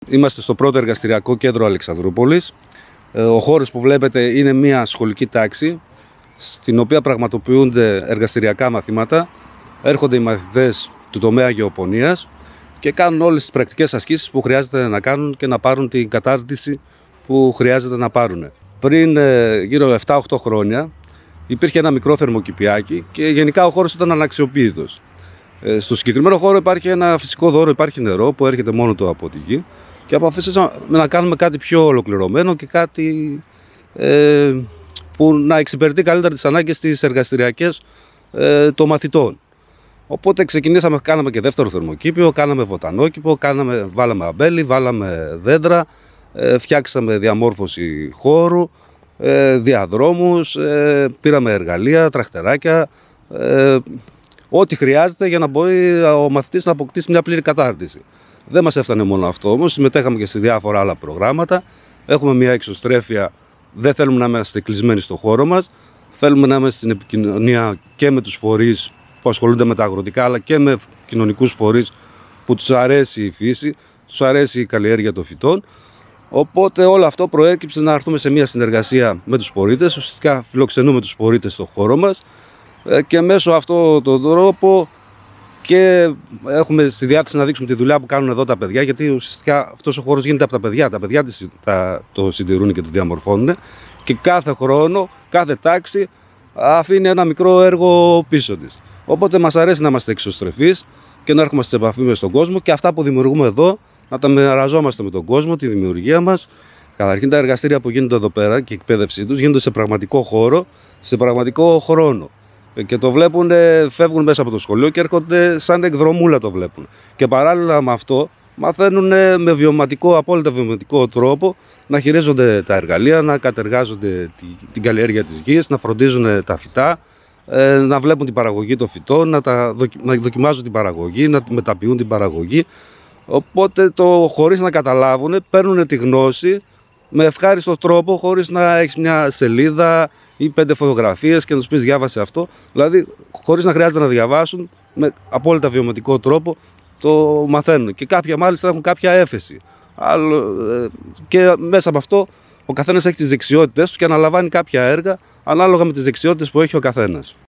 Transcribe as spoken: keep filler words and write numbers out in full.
Είμαστε στο πρώτο εργαστηριακό κέντρο Αλεξανδρούπολης. Ο χώρος που βλέπετε είναι μια σχολική τάξη, στην οποία πραγματοποιούνται εργαστηριακά μαθήματα. Έρχονται οι μαθητές του τομέα γεωπονίας και κάνουν όλες τις πρακτικές ασκήσεις που χρειάζεται να κάνουν και να πάρουν την κατάρτιση που χρειάζεται να πάρουν. Πριν γύρω επτά οκτώ χρόνια υπήρχε ένα μικρό θερμοκηπιάκι και γενικά ο χώρος ήταν αναξιοποιητός. Στο συγκεκριμένο χώρο υπάρχει ένα φυσικό δώρο, υπάρχει νερό που έρχεται μόνο του από τη γη και αποφασίσαμε να κάνουμε κάτι πιο ολοκληρωμένο και κάτι ε, που να εξυπηρετεί καλύτερα τις ανάγκες της εργαστηριακές ε, των μαθητών. Οπότε ξεκινήσαμε, κάναμε και δεύτερο θερμοκήπιο, κάναμε βοτανόκηπο, κάναμε, βάλαμε αμπέλι, βάλαμε δέντρα, ε, φτιάξαμε διαμόρφωση χώρου, ε, διαδρόμους, ε, πήραμε εργαλεία, τραχτεράκια, ε, ό,τι χρειάζεται για να μπορεί ο μαθητής να αποκτήσει μια πλήρη κατάρτιση. Δεν μας έφτανε μόνο αυτό όμως, συμμετέχαμε και σε διάφορα άλλα προγράμματα. Έχουμε μια εξωστρέφεια, δεν θέλουμε να είμαστε κλεισμένοι στο χώρο μας. Θέλουμε να είμαστε στην επικοινωνία και με τους φορείς που ασχολούνται με τα αγροτικά, αλλά και με κοινωνικούς φορείς που τους αρέσει η φύση, τους αρέσει η καλλιέργεια των φυτών. Οπότε όλο αυτό προέκυψε να έρθουμε σε μια συνεργασία με τους πολίτες. Ουσιαστικά φιλοξενούμε τους πολίτες στο χώρο μας και μέσω αυτόν τον τρόπο και έχουμε στη διάθεση να δείξουμε τη δουλειά που κάνουν εδώ τα παιδιά, γιατί ουσιαστικά αυτός ο χώρος γίνεται από τα παιδιά. Τα παιδιά το συντηρούν και το διαμορφώνουν και κάθε χρόνο, κάθε τάξη αφήνει ένα μικρό έργο πίσω της. Οπότε μας αρέσει να είμαστε εξωστρεφείς και να έρχομαστε σε επαφή με τον κόσμο και αυτά που δημιουργούμε εδώ να τα μοιραζόμαστε με τον κόσμο, τη δημιουργία μας. Καταρχήν τα εργαστήρια που γίνονται εδώ πέρα και η εκπαίδευσή τους γίνονται σε πραγματικό χώρο, σε πραγματικό χρόνο. Και το βλέπουν, φεύγουν μέσα από το σχολείο και έρχονται σαν εκδρομούλα το βλέπουν. Και παράλληλα με αυτό μαθαίνουν με βιωματικό, απόλυτα βιωματικό τρόπο να χειρίζονται τα εργαλεία, να κατεργάζονται την καλλιέργεια της γης, να φροντίζουν τα φυτά, να βλέπουν την παραγωγή των φυτών, να, τα, να δοκιμάζουν την παραγωγή, να μεταποιούν την παραγωγή. Οπότε το, χωρίς να καταλάβουν, παίρνουν τη γνώση με ευχάριστο τρόπο, χωρίς να έχεις μια σελίδα ή πέντε φωτογραφίες και να τους πεις διάβασε αυτό. Δηλαδή, χωρίς να χρειάζεται να διαβάσουν, με απόλυτα βιωματικό τρόπο το μαθαίνουν. Και κάποια μάλιστα έχουν κάποια έφεση. Άλλο, και μέσα από αυτό ο καθένας έχει τις δεξιότητες του και αναλαμβάνει κάποια έργα ανάλογα με τις δεξιότητες που έχει ο καθένας.